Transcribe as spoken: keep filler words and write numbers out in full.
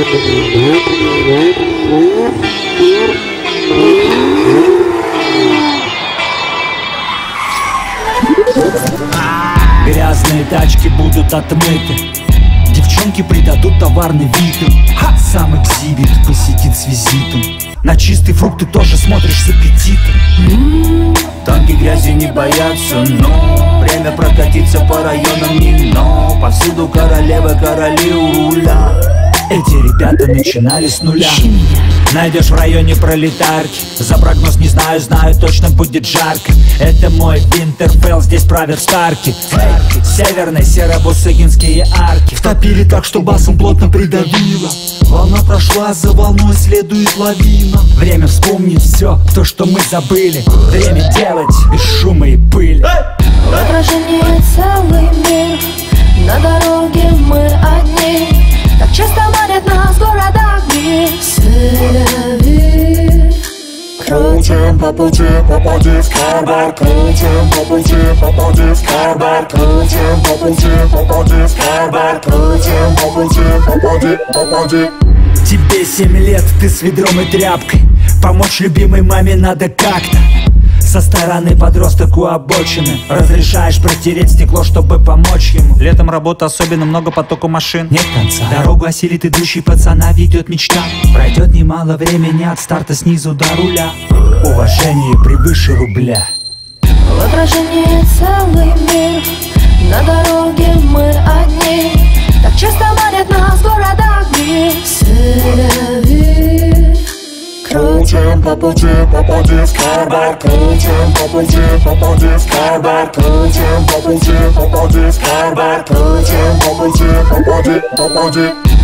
Грязные тачки будут отмыты, девчонки придадут товарный вид. Ха! Сам экзибит посетит с визитом, на чистые фрукты тоже смотришь с аппетитом. м-м-м. Танки грязи не боятся, но время прокатиться по районам не но. Повсюду королевы, короли у руля. Эти ребята начинали с нуля. Найдешь в районе пролетарки, за прогноз не знаю, знаю, точно будет жарко. Это мой Винтерфелл, здесь правят старки. Эй, северные серо-бусыгинские арки втопили так, что басом плотно придавило. Волна прошла, за волной следует лавина. Время вспомнить все, то, что мы забыли. Время делать без шума и пыли. В отражении целый мир, на дороге мы одни. Так часто манят нас в городах мир. Сель-Авив. Крутим по пути, попади в Карбар. Крутим по пути, попади в Карбар. Крутим по пути, попади в Карбар. Крутим по пути, попади, попади. Тебе семь лет, ты с ведром и тряпкой. Помочь любимой маме надо как-то. Со стороны подросток у обочины, разрешаешь протереть стекло, чтобы помочь ему. Летом работа, особенно много потоку машин. Нет конца. Дорогу осилит идущий, пацана ведет мечта. Пройдет немало времени от старта снизу до руля. Уважение превыше рубля. В отражении целый мир, на дороге мы одни. Так часто манят нас в городах мир. Сель-Авив. Крутим по пути, попади в Карбар. Крутим по пути, попади в Карбар. Крутим по пути, попади в Карбар. Крутим по пути, попади, попади.